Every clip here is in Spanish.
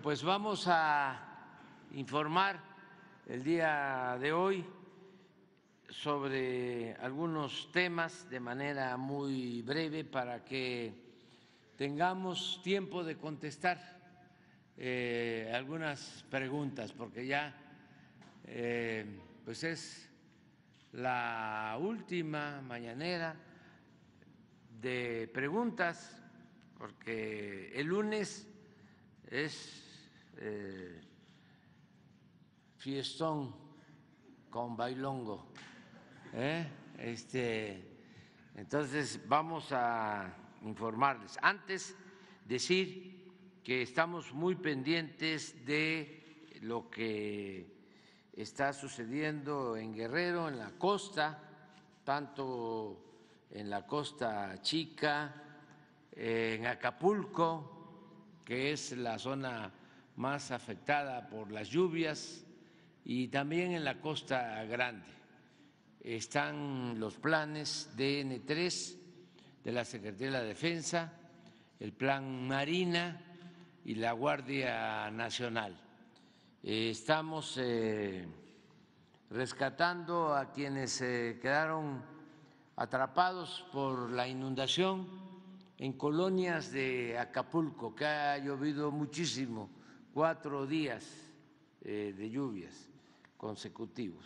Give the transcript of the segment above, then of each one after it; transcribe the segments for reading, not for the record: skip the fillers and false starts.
pues vamos a informar el día de hoy sobre algunos temas de manera muy breve para que tengamos tiempo de contestar algunas preguntas, porque ya pues es la última mañanera de preguntas, porque el lunes es fiestón con bailongo, entonces vamos a informarles. Antes, decir que estamos muy pendientes de lo que está sucediendo en Guerrero, en la costa, tanto en la Costa Chica, en Acapulco, que es la zona más afectada por las lluvias, y también en la Costa Grande. Están los planes DN3 de la Secretaría de la Defensa, el Plan Marina y la Guardia Nacional. Estamos rescatando a quienes quedaron atrapados por la inundación en colonias de Acapulco, que ha llovido muchísimo, 4 días de lluvias consecutivos,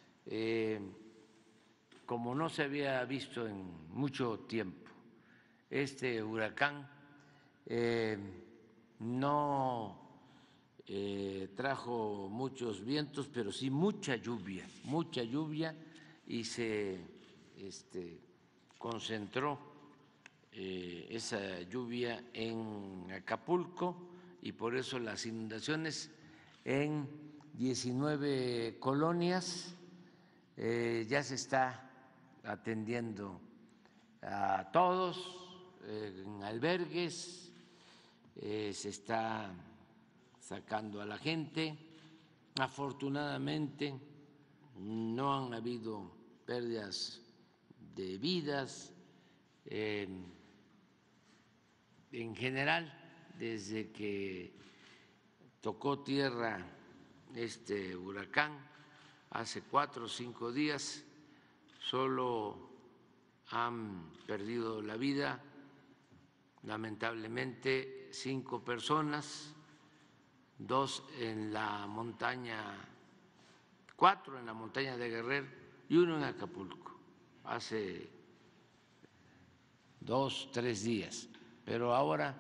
como no se había visto en mucho tiempo. Este huracán no trajo muchos vientos, pero sí mucha lluvia, y se concentró esa lluvia en Acapulco, y por eso las inundaciones en 19 colonias. Ya se está atendiendo a todos en albergues, se está sacando a la gente. Afortunadamente no han habido pérdidas de vidas. En general, desde que tocó tierra este huracán hace 4 o 5 días, solo han perdido la vida, lamentablemente, 5 personas, 2 en la montaña, 4 en la montaña de Guerrero y 1 en Acapulco, hace 2 o 3 días. Pero ahora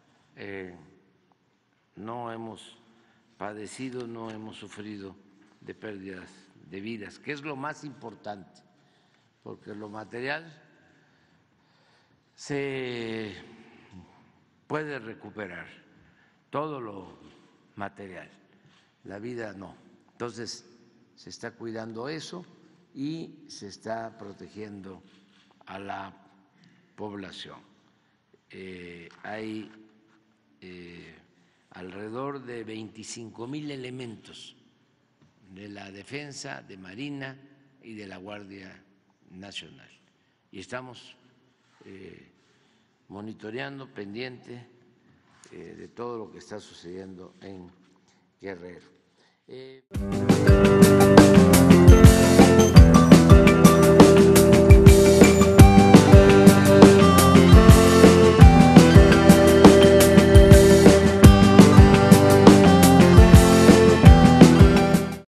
no hemos padecido, no hemos sufrido de pérdidas de vidas, que es lo más importante, porque lo material se puede recuperar, todo lo material, la vida no. Entonces se está cuidando eso y se está protegiendo a la población. Hay alrededor de 25,000 elementos de la Defensa, de Marina y de la Guardia Nacional, y estamos monitoreando, pendiente de todo lo que está sucediendo en Guerrero.